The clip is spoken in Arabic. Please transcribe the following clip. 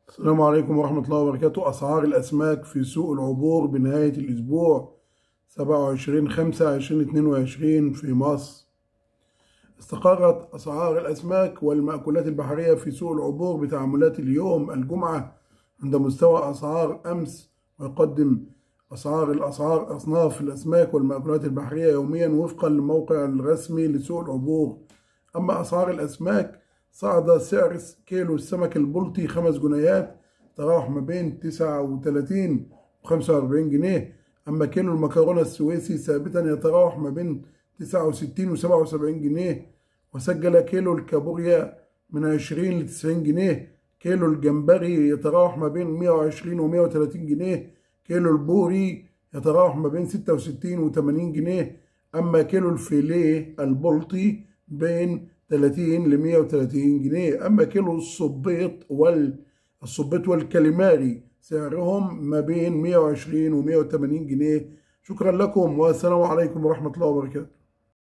السلام عليكم ورحمة الله وبركاته. أسعار الأسماك في سوق العبور بنهاية الأسبوع 27/5/2022 في مصر. استقرت أسعار الأسماك والمأكولات البحرية في سوق العبور بتعاملات اليوم الجمعة عند مستوى أسعار أمس، ويقدم أسعار أصناف الأسماك والمأكولات البحرية يوميا وفقا للموقع الرسمي لسوق العبور. أما أسعار الأسماك، صعد سعر كيلو السمك البلطي 5 جنيهات، تراوح ما بين 39 و 45 جنيه. أما كيلو المكرونة السويسي ثابتا يتراوح ما بين 69 و 77 جنيه. وسجل كيلو الكابوريا من 20 ل 90 جنيه. كيلو الجمبري يتراوح ما بين 120 و 130 جنيه. كيلو البوري يتراوح ما بين 66 و 80 جنيه. أما كيلو الفيليه البلطي بين 30 ل 130 جنيه. أما كيلو الصبيط والكاليماري سعرهم ما بين 120 و 180 جنيه. شكرا لكم والسلام عليكم ورحمة الله وبركاته.